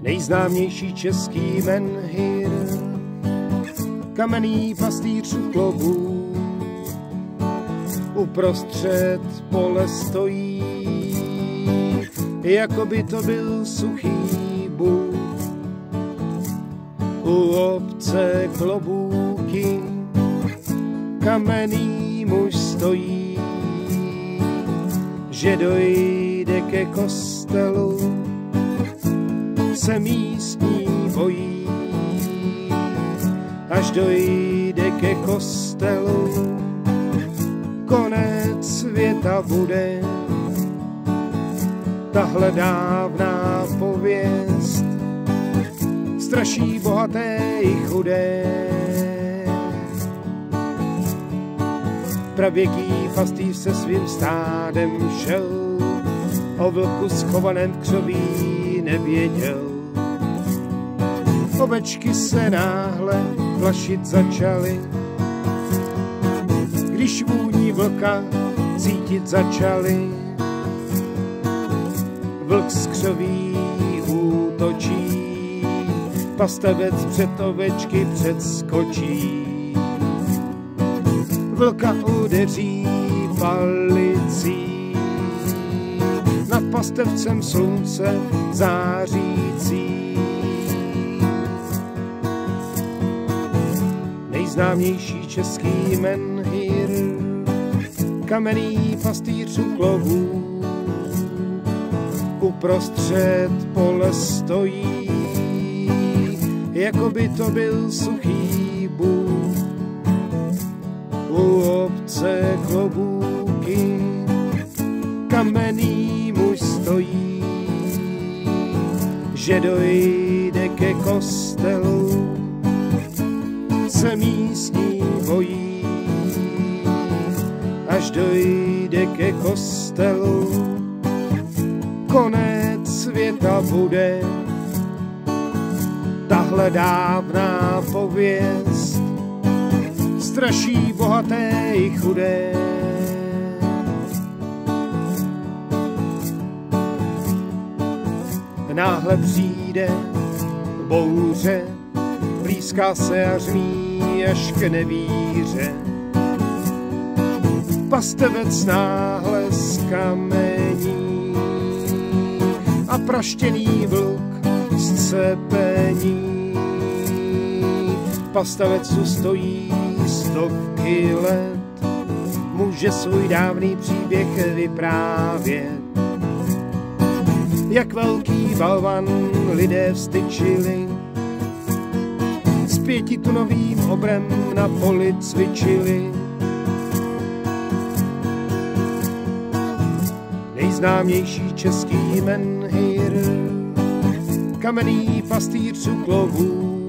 nejznámější český menhir, kamenný pastýř u klobů, uprostřed pole stojí, jako by to byl suchý bůh. U obce klobouky kamenný muž stojí, že dojde ke kostelu, se místní bojí. Až dojde ke kostelu, konec světa bude. Tahle dávná pověst straší bohaté i chudé. Pravěký pastýř se svým stádem šel, o vlku schovaném v křoví nevěděl. Ovečky se náhle plašit začaly, když vůni vlka cítit začaly. Vlk z křoví útočí, pastevec před ovečky předskočí. Vlka udeří palicí, nad pastevcem slunce zářící. Nejznámější český menhir, kamenný pastýř u klobů, uprostřed pole stojí, jako by to byl suchý bůh. U obce klobouky kamenný muž stojí, že dojde ke kostelu, se místní bojí. Až dojde ke kostelu, konec světa bude. Tahle dávná pověst straší bohaté i chudé. Náhle přijde bouře, blízká se a řmí až k nevíře. Pastevec náhle zkamení a praštěný vlk zcepení. Pastevec tu stojí stovky let, může svůj dávný příběh vyprávět. Jak velký balvan lidé vstyčili, s 5tunovým obrem na poli cvičili. Nejznámější český menhir, kamenný pastýř u klobů,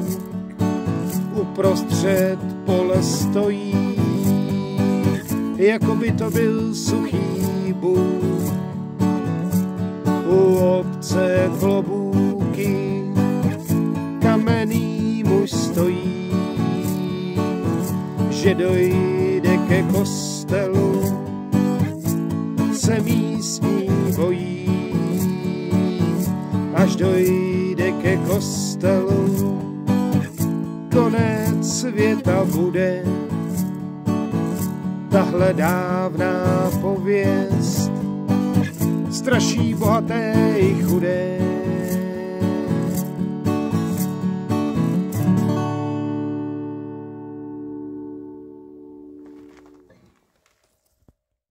uprostřed pole stojí, jako by to byl suchý bůh. U obce klobouky kamenný muž stojí, že dojde ke kostelu, se místní bojí. Až dojde ke kostelu, konec světa bude. Tahle dávná pověst straší bohaté i chudé.